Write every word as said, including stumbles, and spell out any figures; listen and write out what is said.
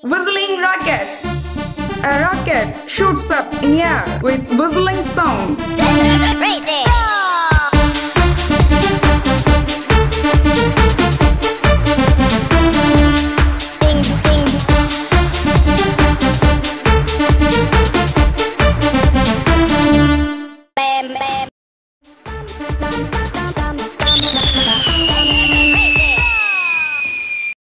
Whistling rockets. A rocket shoots up in air with whistling sound. Racing.